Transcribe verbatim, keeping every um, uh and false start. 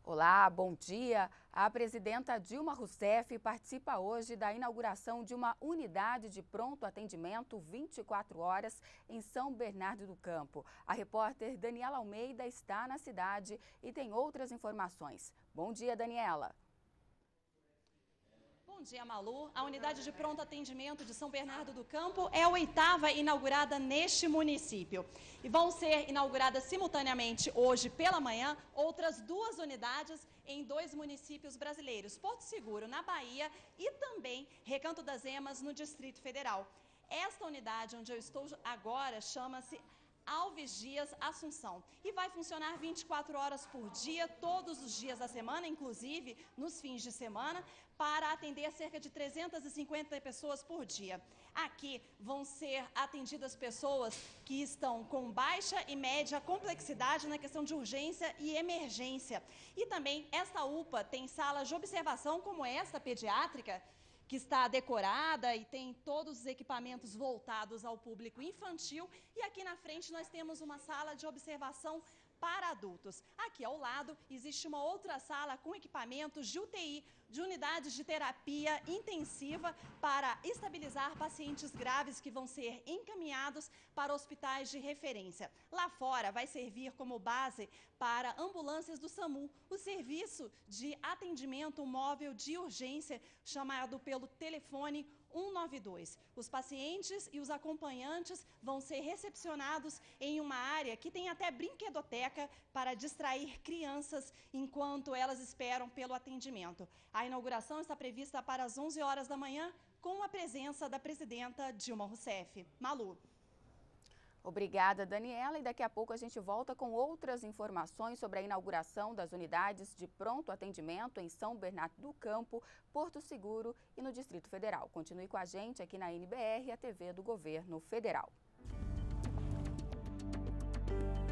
Olá, bom dia. A presidenta Dilma Rousseff participa hoje da inauguração de uma unidade de pronto atendimento vinte e quatro horas em São Bernardo do Campo. A repórter Daniela Almeida está na cidade e tem outras informações. Bom dia, Daniela. Bom dia, Malu. A unidade de pronto atendimento de São Bernardo do Campo é a oitava inaugurada neste município. E vão ser inauguradas simultaneamente hoje pela manhã outras duas unidades em dois municípios brasileiros, Porto Seguro, na Bahia, e também Recanto das Emas, no Distrito Federal. Esta unidade onde eu estou agora chama-se Alves Dias Assunção e vai funcionar vinte e quatro horas por dia, todos os dias da semana, inclusive nos fins de semana, para atender cerca de trezentas e cinquenta pessoas por dia. Aqui vão ser atendidas pessoas que estão com baixa e média complexidade na questão de urgência e emergência. E também esta U P A tem salas de observação como esta pediátrica, que está decorada e tem todos os equipamentos voltados ao público infantil. E aqui na frente nós temos uma sala de observação para adultos. Aqui ao lado existe uma outra sala com equipamentos de U T I, de unidades de terapia intensiva para estabilizar pacientes graves que vão ser encaminhados para hospitais de referência. Lá fora vai servir como base para ambulâncias do SAMU, o serviço de atendimento móvel de urgência chamado pelo telefone um nove dois. Os pacientes e os acompanhantes vão ser recepcionados em uma área que tem até brinquedoteca para distrair crianças enquanto elas esperam pelo atendimento. A inauguração está prevista para as onze horas da manhã, com a presença da presidenta Dilma Rousseff. Malu. Obrigada, Daniela. E daqui a pouco a gente volta com outras informações sobre a inauguração das unidades de pronto atendimento em São Bernardo do Campo, Porto Seguro e no Distrito Federal. Continue com a gente aqui na N B R, a T V do Governo Federal.